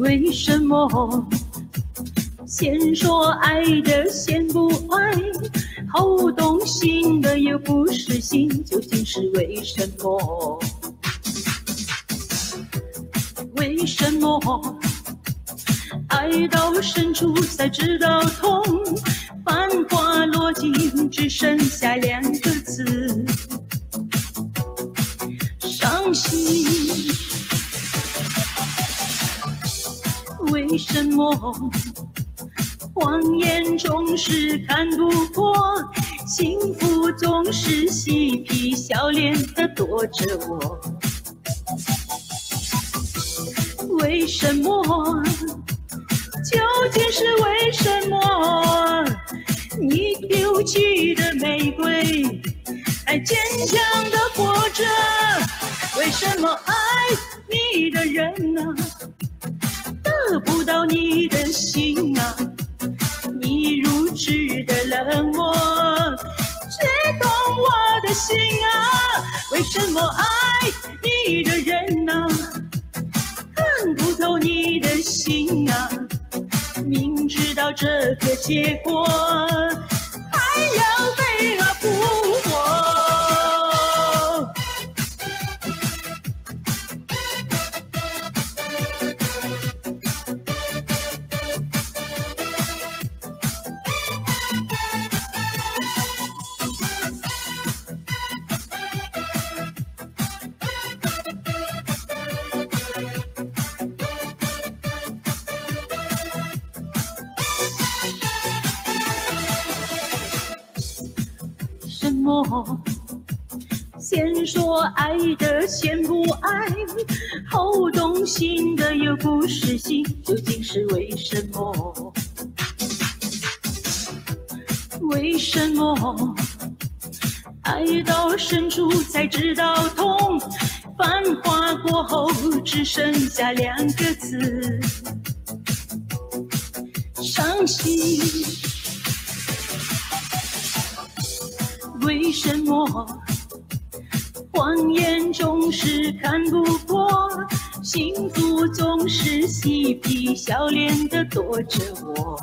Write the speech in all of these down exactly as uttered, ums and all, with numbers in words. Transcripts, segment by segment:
为什么先说爱的先不爱，好动心的又不实心，究竟是为什么？为什么爱到深处才知道痛？繁华落尽，只剩下两个字：伤心。为什么谎言总是看不破？幸福总是嬉皮笑脸地躲着我。为什么？究竟是为什么？你丢弃的玫瑰还坚强地活着？为什么爱你的人啊，得不到你的心啊？你如此的冷漠，谁懂我的心啊？为什么爱你的人啊，看不透你的心啊？明知道这个结果，还要飞蛾扑火。什么？先说爱的先不爱，好动心的又不实心，究竟是为什么？为什么爱到深处才知道痛？繁华过后只剩下两个字：伤心。为什么谎言总是看不破？幸福总是嬉皮笑脸地躲着我。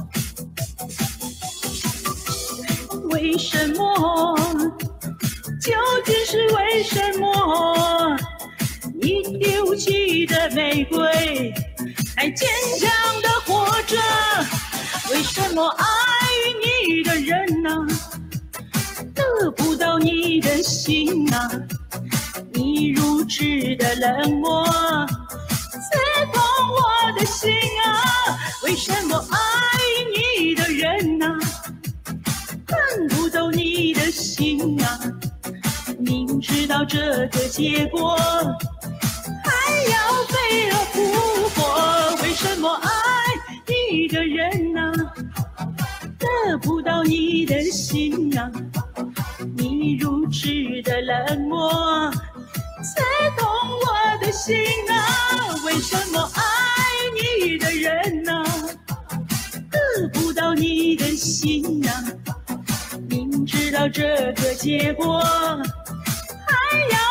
为什么？究竟是为什么？你丢弃的玫瑰还坚强地活着？为什么爱你的人啊，得不到你的心啊？你如此的冷漠，刺痛我的心啊！为什么爱你的人啊，看不透你的心啊？明知道这个结果，还要飞蛾扑火。为什么爱你的人啊，得不到你的心啊？你如此的冷漠，刺痛我的心啊！为什么爱你的人啊，得不到你的心啊？明知道这个结果，还要